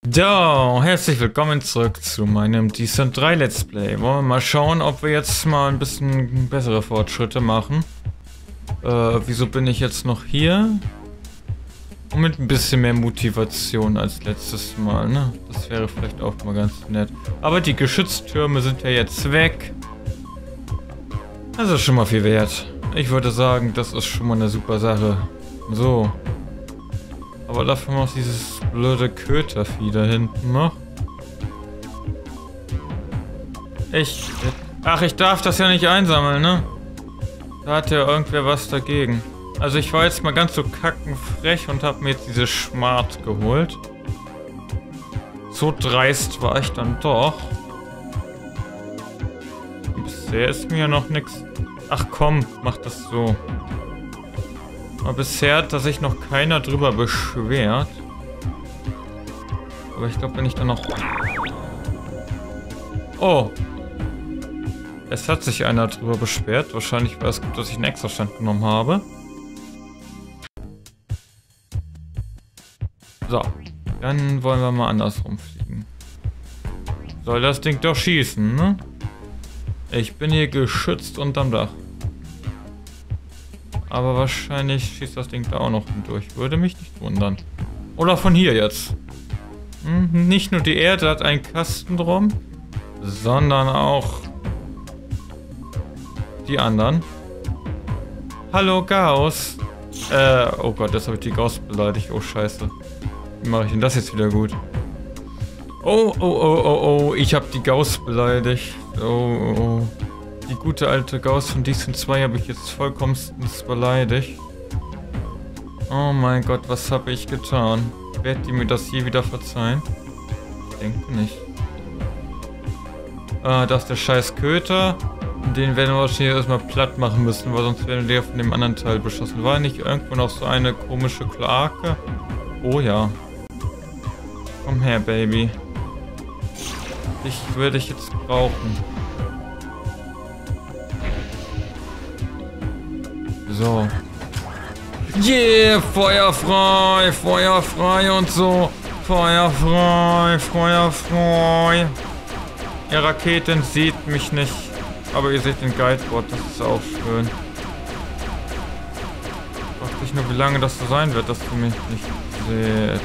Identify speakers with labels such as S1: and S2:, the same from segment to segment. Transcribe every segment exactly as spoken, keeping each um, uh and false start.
S1: So, herzlich willkommen zurück zu meinem Descent drei Let's Play. Wollen wir mal schauen, ob wir jetzt mal ein bisschen bessere Fortschritte machen. Äh, wieso bin ich jetzt noch hier? Und mit ein bisschen mehr Motivation als letztes Mal, ne? Das wäre vielleicht auch mal ganz nett. Aber die Geschütztürme sind ja jetzt weg. Das ist schon mal viel wert. Ich würde sagen, das ist schon mal eine super Sache. So. Aber dafür noch dieses blöde Kötervieh da hinten noch. Ich... Ach, ich darf das ja nicht einsammeln, ne? Da hat ja irgendwer was dagegen. Also ich war jetzt mal ganz so kackenfrech und habe mir jetzt diese Schmart geholt. So dreist war ich dann doch. Bisher ist mir ja noch nichts... Ach komm, mach das so. Aber bisher hat sich noch keiner drüber beschwert. Aber ich glaube, wenn ich dann noch... Oh! Es hat sich einer drüber beschwert. Wahrscheinlich war es gut, dass ich einen Extrastand genommen habe. So. Dann wollen wir mal andersrum fliegen. Soll das Ding doch schießen, ne? Ich bin hier geschützt unterm Dach. Aber wahrscheinlich schießt das Ding da auch noch hindurch. Würde mich nicht wundern. Oder von hier jetzt. Hm, nicht nur die Erde hat einen Kasten drum, sondern auch die anderen. Hallo Gauss. Äh, oh Gott, jetzt habe ich die Gauss beleidigt. Oh Scheiße. Wie mache ich denn das jetzt wieder gut? Oh, oh, oh, oh, oh. Ich habe die Gauss beleidigt. Oh, oh, oh. Die gute alte Gauss von Descent zwei habe ich jetzt vollkommenstens beleidigt. Oh mein Gott, was habe ich getan? Wird die mir das je wieder verzeihen? Ich denke nicht. Ah, das ist der scheiß Köter. Den werden wir wahrscheinlich erstmal platt machen müssen, weil sonst werden wir von dem anderen Teil beschossen. War nicht irgendwo noch so eine komische Kloake? Oh ja. Komm her, Baby. Ich würde dich jetzt brauchen. So. Yeah, feuerfrei, feuerfrei und so. Feuerfrei, feuerfrei. Ihr Raketen seht mich nicht. Aber ihr seht den Guideboard, das ist auch schön. Ich frage dich nur, wie lange das so sein wird, dass du mich nicht seht.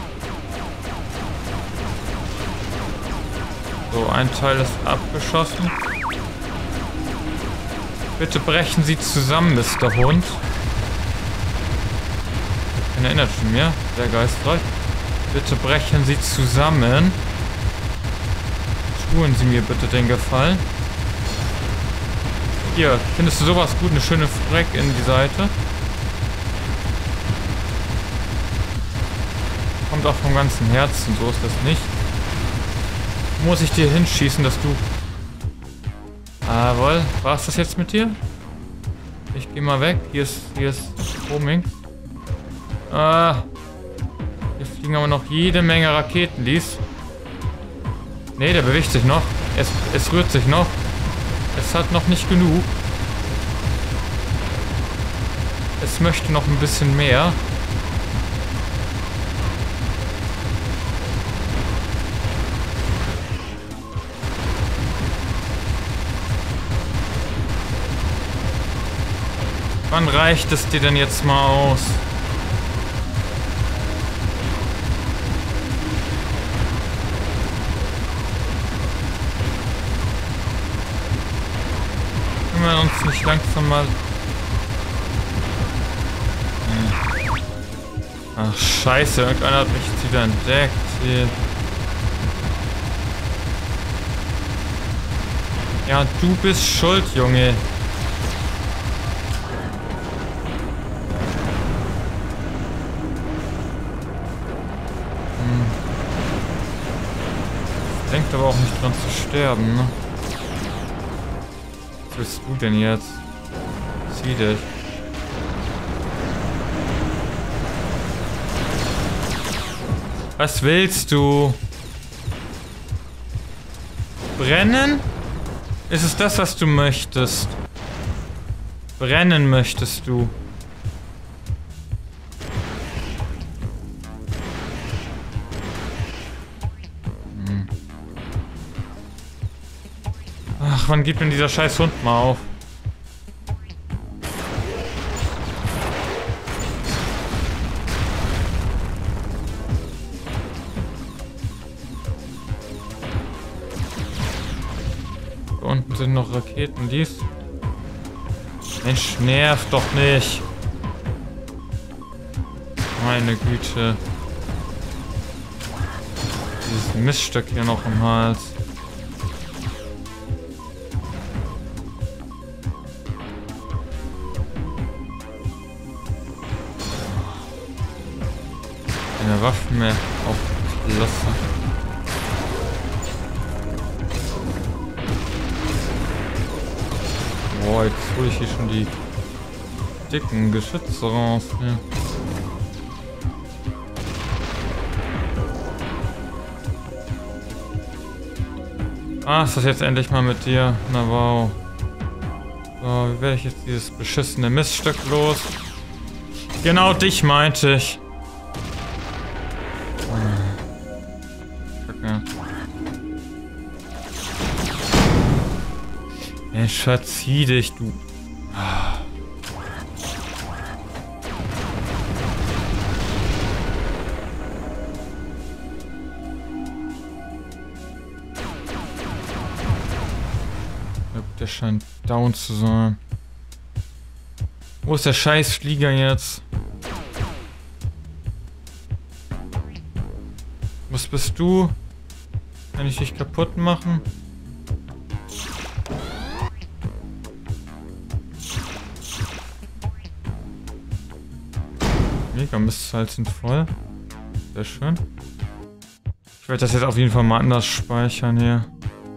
S1: So, ein Teil ist abgeschossen. Bitte brechen Sie zusammen, Mister Hund. Ich bin erinnert von mir, sehr geistreich. Bitte brechen Sie zusammen. Tun Sie mir bitte den Gefallen. Hier, findest du sowas gut? Eine schöne Freck in die Seite. Kommt auch vom ganzen Herzen, so ist das nicht. Muss ich dir hinschießen, dass du... Jawohl, war es das jetzt mit dir? Ich geh mal weg. Hier ist, hier ist Roaming. Ah, hier fliegen aber noch jede Menge Raketen, dies. Ne, der bewegt sich noch. Es, es rührt sich noch. Es hat noch nicht genug. Es möchte noch ein bisschen mehr. Wann reicht es dir denn jetzt mal aus? Können wir uns nicht langsam mal... Hm. Ach scheiße, irgendeiner hat mich jetzt wieder entdeckt. Hier. Ja, du bist schuld, Junge. Denkt aber auch nicht dran zu sterben, ne? Was willst du denn jetzt? Zieh dich. Was willst du? Brennen? Ist es das, was du möchtest? Brennen möchtest du? Ach, wann gibt denn dieser scheiß Hund mal auf? Da unten sind noch Raketen, dies. Mensch, nervt doch nicht. Meine Güte. Dieses Miststück hier noch im Hals. Keine Waffen mehr aufgelassen. Boah, jetzt hole ich hier schon die dicken Geschütze raus. Ja. Ah, ist das jetzt endlich mal mit dir? Na wow. So, wie werde ich jetzt dieses beschissene Miststück los? Genau dich meinte ich. Kacke. Mensch, verzieh dich, du. Der scheint down zu sein. Wo ist der scheiß Flieger jetzt? Was bist du? Kann ich dich kaputt machen? Mega Mistsalz sind voll. Sehr schön. Ich werde das jetzt auf jeden Fall mal anders speichern hier.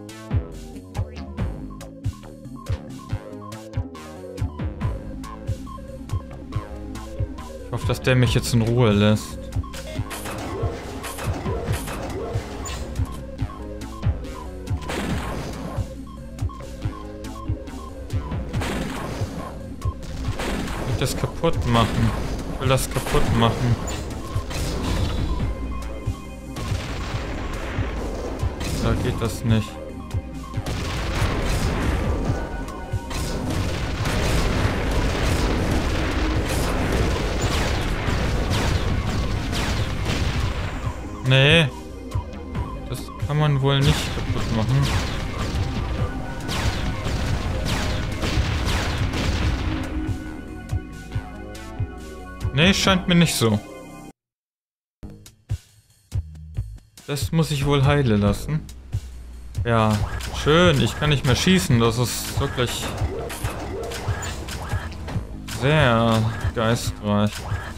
S1: Ich hoffe, dass der mich jetzt in Ruhe lässt. Ich will das kaputt machen. Ich will das kaputt machen. Da geht das nicht. Nee, das kann man wohl nicht kaputt machen. Nee, scheint mir nicht so. Das muss ich wohl heilen lassen. Ja, schön, ich kann nicht mehr schießen, das ist wirklich sehr geistreich.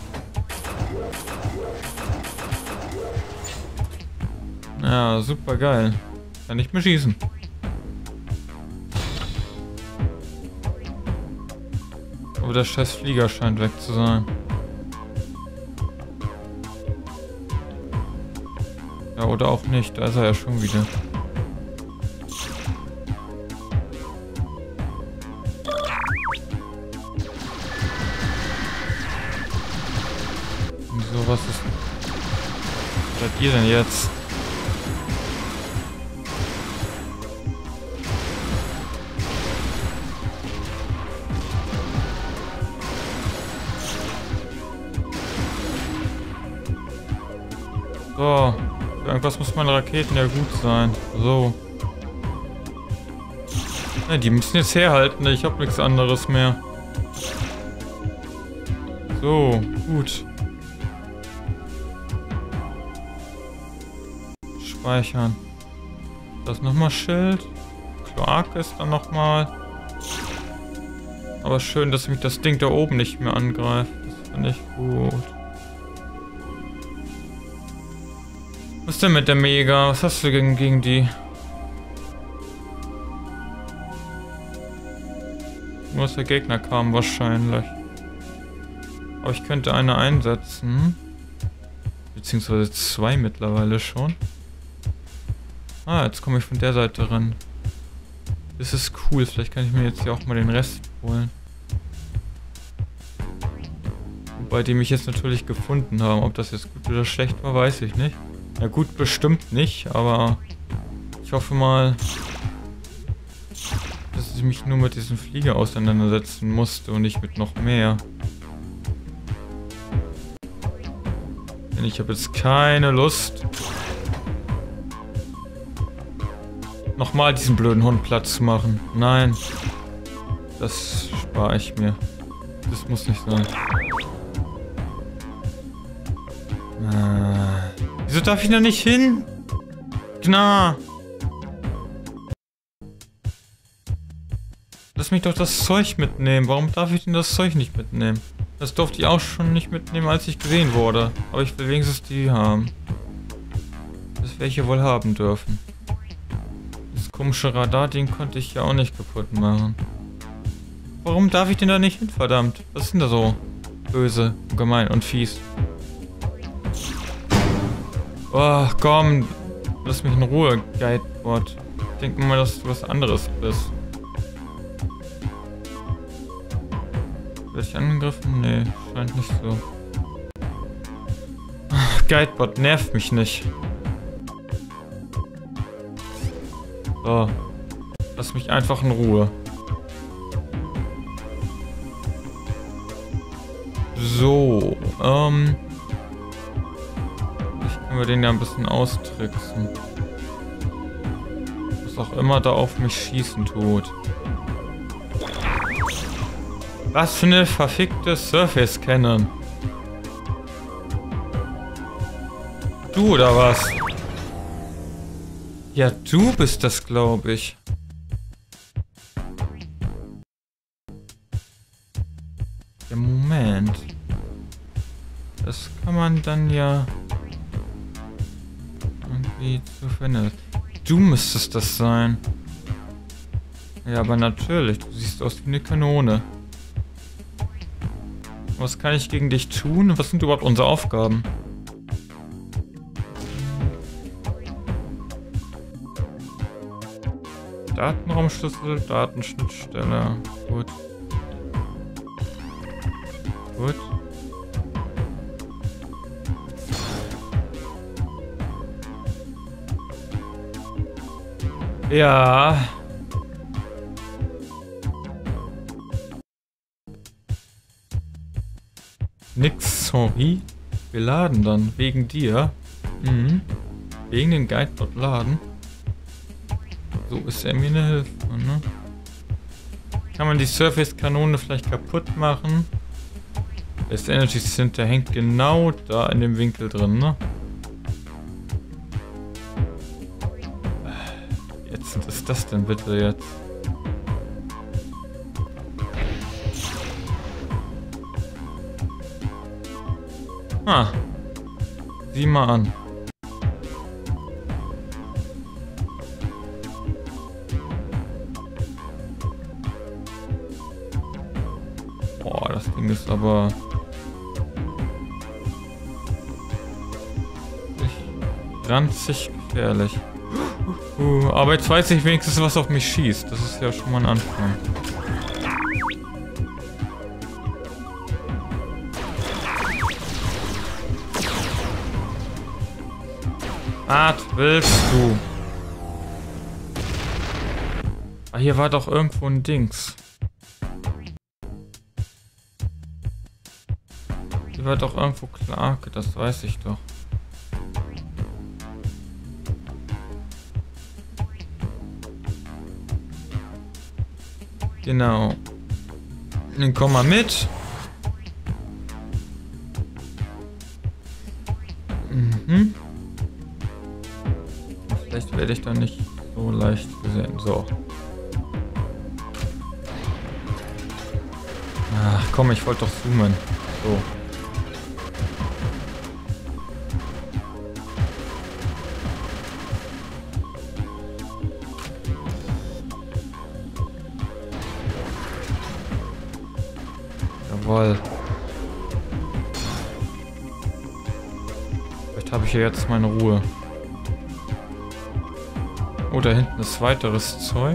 S1: Ja, super geil. Kann nicht mehr schießen. Aber der scheiß Flieger scheint weg zu sein. Ja, oder auch nicht. Da ist er ja schon wieder. So, was ist... Was seid ihr denn jetzt? So, für irgendwas muss meine Raketen ja gut sein. So. Ja, die müssen jetzt herhalten, ich habe nichts anderes mehr. So, gut. Speichern. Das nochmal Schild. Kloak ist dann nochmal. Aber schön, dass mich das Ding da oben nicht mehr angreift. Das finde ich gut. Was ist denn mit der Mega? Was hast du gegen, gegen die? Nur dass der Gegner kam wahrscheinlich. Aber ich könnte eine einsetzen. Beziehungsweise zwei mittlerweile schon. Ah, jetzt komme ich von der Seite ran. Das ist cool. Vielleicht kann ich mir jetzt hier auch mal den Rest holen. Wobei die mich jetzt natürlich gefunden haben. Ob das jetzt gut oder schlecht war, weiß ich nicht. Ja gut, bestimmt nicht, aber ich hoffe mal, dass ich mich nur mit diesem Flieger auseinandersetzen musste und nicht mit noch mehr. Denn ich habe jetzt keine Lust, nochmal diesen blöden Hund platt zu machen. Nein. Das spare ich mir. Das muss nicht sein. Ah. Wieso darf ich da nicht hin? Na. Lass mich doch das Zeug mitnehmen. Warum darf ich denn das Zeug nicht mitnehmen? Das durfte ich auch schon nicht mitnehmen, als ich gesehen wurde. Aber ich will wenigstens die haben. Das werde ich ja wohl haben dürfen. Das komische Radar-Ding konnte ich ja auch nicht kaputt machen. Warum darf ich denn da nicht hin, verdammt? Was ist denn da so böse, gemein und fies? Oh, komm. Lass mich in Ruhe, Guidebot. Ich denke mal, dass du was anderes bist. Werde ich angegriffen? Nee, scheint nicht so. Ach, Guidebot nervt mich nicht. So. Lass mich einfach in Ruhe. So, ähm... vielleicht können wir den ja ein bisschen austricksen. Was auch immer da auf mich schießen tut. Was für eine verfickte Surface Cannon. Du oder was? Ja, du bist das, glaube ich. Ja, Moment. Das kann man dann ja irgendwie zu finden. Du müsstest das sein. Ja, aber natürlich. Du siehst aus wie eine Kanone. Was kann ich gegen dich tun? Was sind überhaupt unsere Aufgaben? Datenraumschlüssel, Datenschnittstelle. Gut. Gut. Ja. Nix, sorry. Wir laden dann. Wegen dir. Mhm. Wegen dem Guidebot laden. So ist er mir eine Hilfe, ne? Kann man die Surface-Kanone vielleicht kaputt machen? Das Energy Center hängt genau da in dem Winkel drin, ne? Jetzt, was ist das denn bitte jetzt? Ah. Sieh mal an. Boah, das Ding ist aber... ranzig gefährlich. Uh, aber jetzt weiß ich wenigstens, was auf mich schießt. Das ist ja schon mal ein Anfang. Was willst du? Ah, hier war doch irgendwo ein Dings. Hier war doch irgendwo Clarke, das weiß ich doch. Genau. Dann komm mal mit. Mhm. Vielleicht werde ich da nicht so leicht gesehen. So. Ach komm, ich wollte doch zoomen. So. Jawohl. Vielleicht habe ich ja jetzt meine Ruhe. Oh, da hinten ist weiteres Zeug.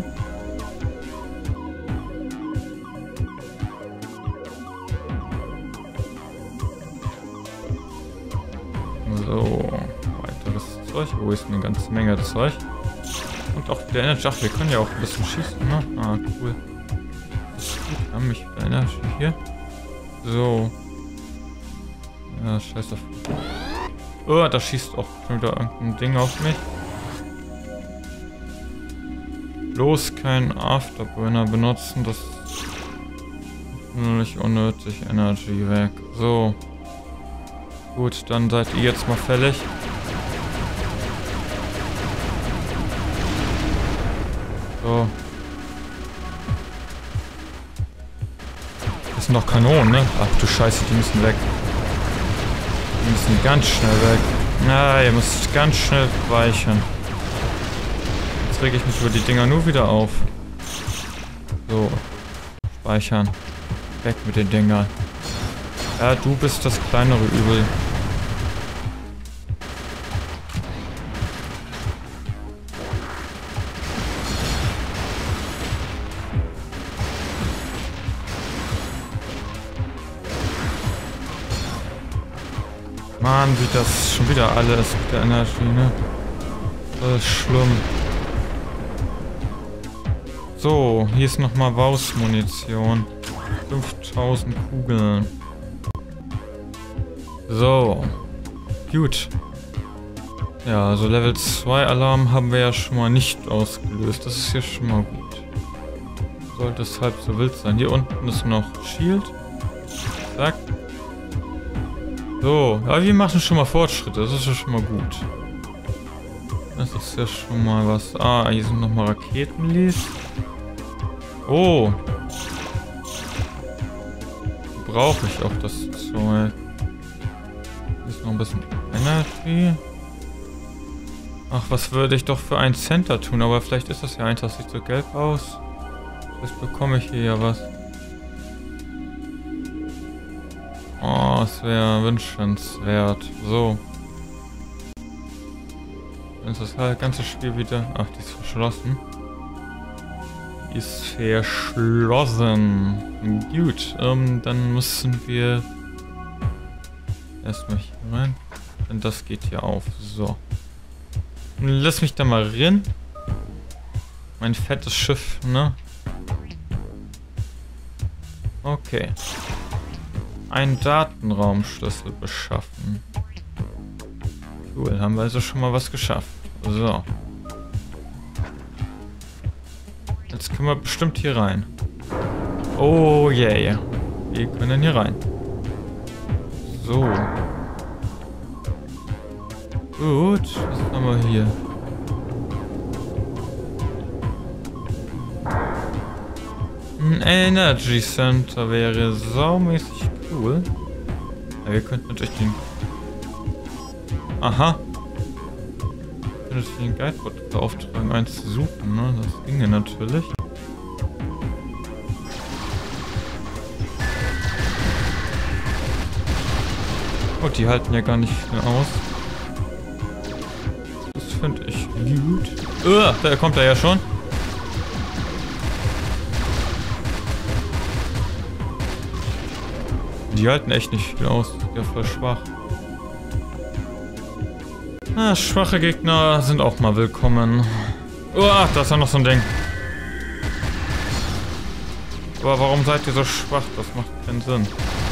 S1: So, weiteres Zeug. Oh, ist eine ganze Menge Zeug. Und auch wieder Energy. Ach, wir können ja auch ein bisschen schießen, ne? Ah, cool. Das ist gut. Wir haben mich wieder Energy hier. So. Ja, scheiß auf. Oh, da schießt auch schon wieder irgendein Ding auf mich. Bloß keinen Afterburner benutzen, das ist natürlich unnötig Energy weg. So. Gut, dann seid ihr jetzt mal fällig. So. Das sind doch Kanonen, ne? Ach du Scheiße, die müssen weg. Die müssen ganz schnell weg. Na, ihr müsst ganz schnell weichen. Jetzt reg ich mich über die Dinger nur wieder auf. So. Speichern. Weg mit den Dingern. Ja, du bist das kleinere Übel. Mann, wie das schon wieder alles mit der Energie, ne? Das ist schlimm. So, hier ist nochmal Waus-Munition. fünftausend Kugeln. So. Gut. Ja, also Level zwei Alarm haben wir ja schon mal nicht ausgelöst. Das ist ja schon mal gut. Sollte es halb so wild sein. Hier unten ist noch Shield. Zack. So, ja, wir machen schon mal Fortschritte. Das ist ja schon mal gut. Das ist ja schon mal was. Ah, hier sind nochmal Raketenlies. Oh. Brauche ich auch das Zeug. Hier ist noch ein bisschen Energy. Ach, was würde ich doch für ein Center tun? Aber vielleicht ist das ja eins, das sieht so gelb aus. Vielleicht bekomme ich hier ja was. Oh, es wäre wünschenswert. So. Dann ist das halt ganze Spiel wieder... Ach, die ist verschlossen. Die ist verschlossen. Gut, ähm, dann müssen wir... Erstmal hier rein. Denn das geht hier auf. So. Lass mich da mal rein. Mein fettes Schiff, ne? Okay. Einen Datenraumschlüssel beschaffen. Cool, haben wir also schon mal was geschafft. So. Jetzt können wir bestimmt hier rein. Oh yeah. Wir können hier rein. So. Gut, was haben wir hier? Ein Energy Center wäre saumäßig cool. Ja, wir könnten natürlich den... Aha. Wir können natürlich den Guidebot beauftragen, eins zu suchen, ne? Das ginge natürlich. Oh, die halten ja gar nicht viel aus. Das finde ich gut. Uh, da kommt er ja schon. Die halten echt nicht viel aus. Ja, voll schwach. Ah, schwache Gegner sind auch mal willkommen. Oh, da ist ja noch so ein Ding. Aber warum seid ihr so schwach? Das macht keinen Sinn.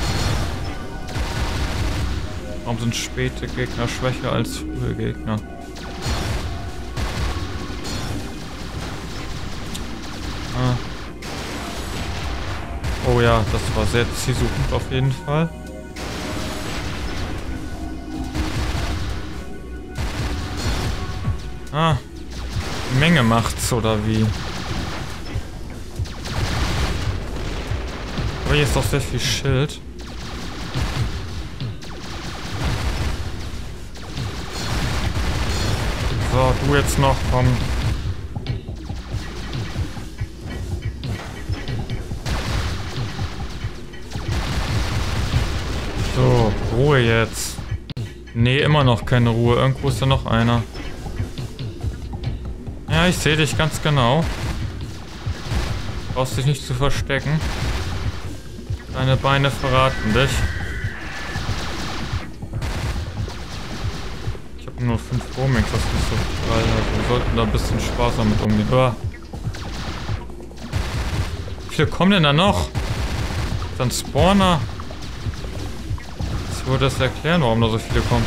S1: Warum sind späte Gegner schwächer als frühe Gegner? Ah. Oh ja, das war sehr zielsuchend auf jeden Fall. Ah. Die Menge macht's, oder wie? Aber hier ist doch sehr viel Schild. So, du jetzt noch, komm. So, Ruhe jetzt. Nee, immer noch keine Ruhe. Irgendwo ist da noch einer. Ja, ich sehe dich ganz genau. Brauchst dich nicht zu verstecken. Deine Beine verraten dich. Ich habe nur fünf Roamings, das ist nicht so geil. Also sollten da ein bisschen sparsam mit umgehen. Uah. Wie viele kommen denn da noch? Dann Spawner. Ich würde das erklären, warum da so viele kommen.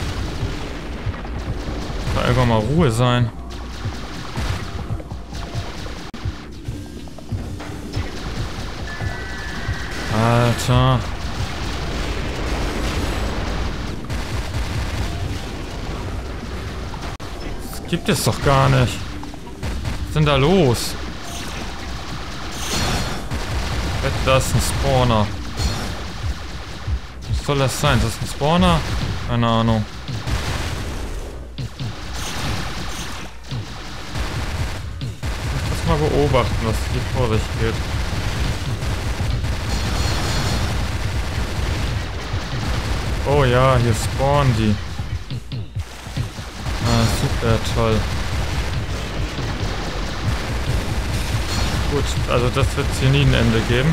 S1: Da einfach mal Ruhe sein. Alter. Das gibt es doch gar nicht. Was ist denn da los? Ich wette, da ist ein Spawner. Was soll das sein? Ist das ein Spawner? Keine Ahnung. Ich muss mal beobachten, was hier vor sich geht. Oh ja, hier spawnen die. Ah, super toll. Gut, also das wird hier nie ein Ende geben.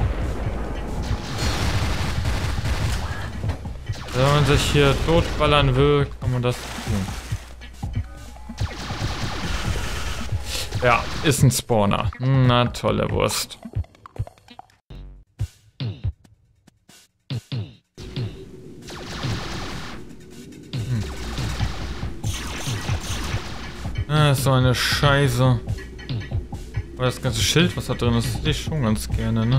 S1: Wenn man sich hier totballern will, kann man das tun. Ja, ist ein Spawner. Na, tolle Wurst. Ah, so eine Scheiße. Aber das ganze Schild, was da drin ist, hätte ich schon ganz gerne, ne?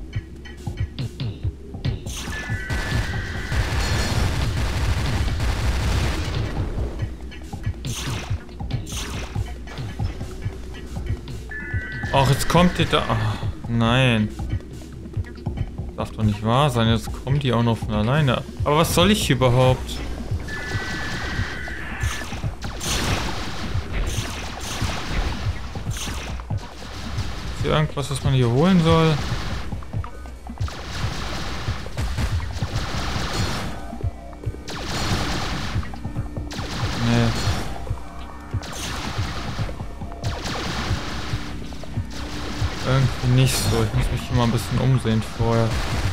S1: Ach, jetzt kommt die da... Ach, nein. Darf doch nicht wahr sein, jetzt kommt die auch noch von alleine. Aber was soll ich überhaupt? Ist hier irgendwas, was man hier holen soll? Nee. Irgendwie nicht so. Ich muss mich hier mal ein bisschen umsehen vorher.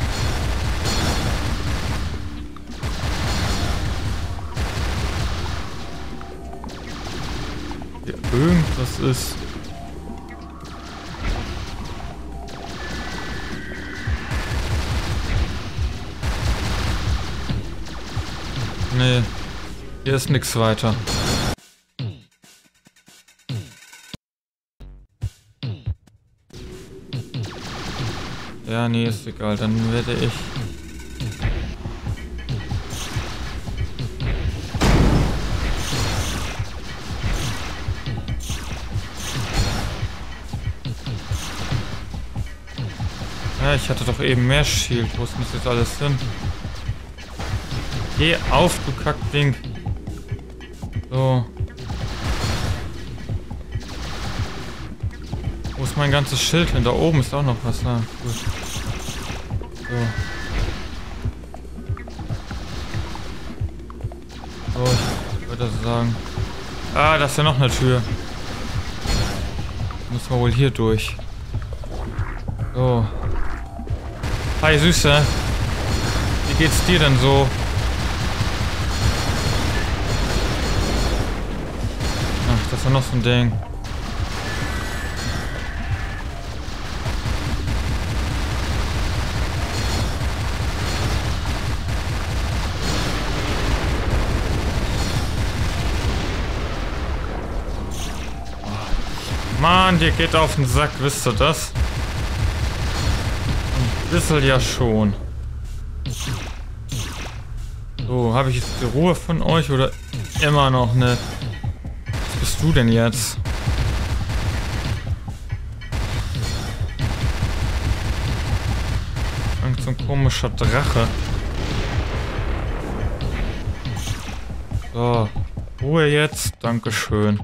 S1: Hier irgendwas ist. Nee, hier ist nichts weiter. Ja, nee, ist egal. Dann werde ich... Ja, ich hatte doch eben mehr Shield. Wo ist denn das jetzt alles hin? Geh auf, du Kackding. So. Wo ist mein ganzes Schild hin? Da oben ist auch noch was da. Gut. So. So, ich würde sagen. Ah, da ist ja noch eine Tür. Müssen wir wohl hier durch. So. Hi, Süße. Wie geht's dir denn so? Ach, das ist ja noch so ein Ding. Mann, dir geht auf den Sack, wisst ihr das? Ein bisschen ja schon. So, habe ich jetzt die Ruhe von euch oder immer noch nicht? Was bist du denn jetzt? Irgend so ein komischer Drache. So, Ruhe jetzt, Dankeschön.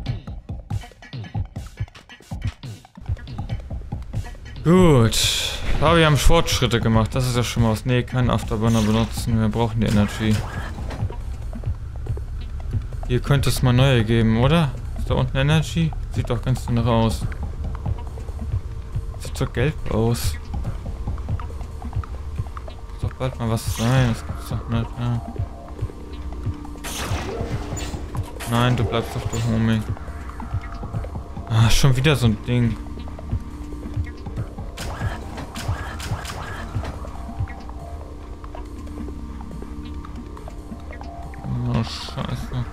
S1: Gut, aber wir haben Fortschritte gemacht, das ist ja schon mal was. Nee, keinen Afterburner benutzen, wir brauchen die Energy. Hier könnte es mal neue geben, oder? Ist da unten Energy? Sieht doch ganz danach aus. Sieht so gelb aus. Muss doch bald mal was sein, das gibt's doch nicht, ja. Nein, du bleibst auf der Homing. Ah, schon wieder so ein Ding. Oh, scheiße.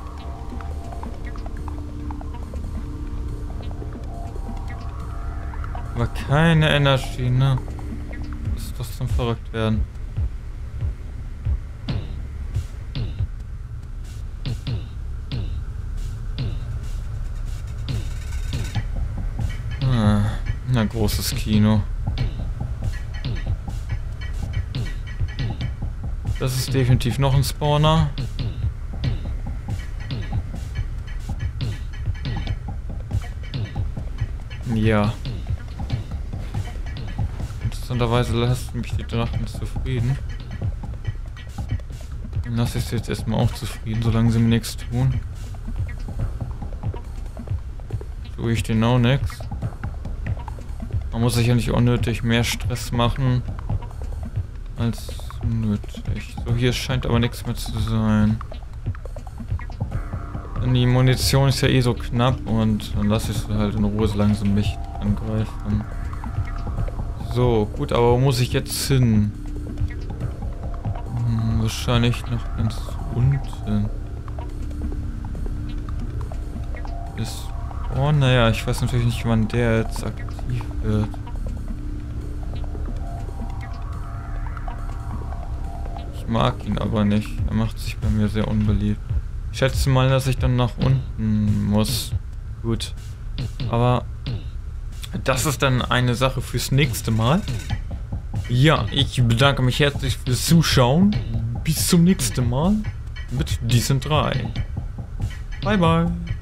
S1: Aber keine Energy, ne? Ist das zum verrückt werden. Ah, na, großes Kino. Das ist definitiv noch ein Spawner. Ja. Interessanterweise lassen mich die Drachen zufrieden. Dann lasse ich sie jetzt erstmal auch zufrieden, solange sie mir nichts tun. Tue ich denen auch nichts. Man muss sich ja nicht unnötig mehr Stress machen als nötig. So, hier scheint aber nichts mehr zu sein. Denn die Munition ist ja eh so knapp und dann lasse ich sie halt in Ruhe, solange sie mich angreifen. So, gut, aber wo muss ich jetzt hin? Hm, wahrscheinlich noch ganz unten. Ist. Oh, naja, ich weiß natürlich nicht, wann der jetzt aktiv wird. Ich mag ihn aber nicht. Er macht sich bei mir sehr unbeliebt. Ich schätze mal, dass ich dann nach unten muss. Gut. Aber das ist dann eine Sache fürs nächste Mal. Ja, ich bedanke mich herzlich fürs Zuschauen. Bis zum nächsten Mal mit Decent drei. Bye, bye.